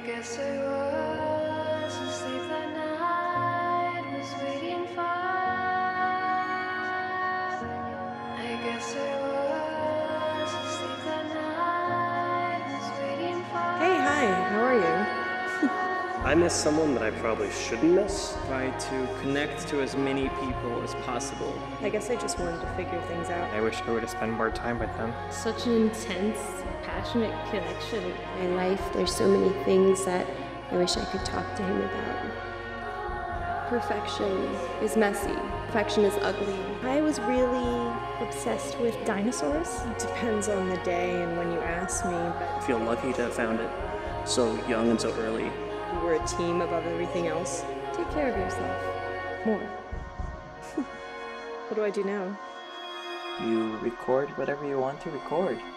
guess I was asleep that night, was waiting for. I guess I was asleep that night, was waiting for. Hey, hi, how are you? I miss someone that I probably shouldn't miss. Try to connect to as many people as possible. I guess I just wanted to figure things out. I wish I would have spent more time with them. Such an intense, passionate connection. In my life, there's so many things that I wish I could talk to him about. Perfection is messy. Perfection is ugly. I was really obsessed with dinosaurs. It depends on the day and when you ask me, but I feel lucky to have found it so young and so early. we were a team above everything else. Take care of yourself. More. What do I do now? You record whatever you want to record.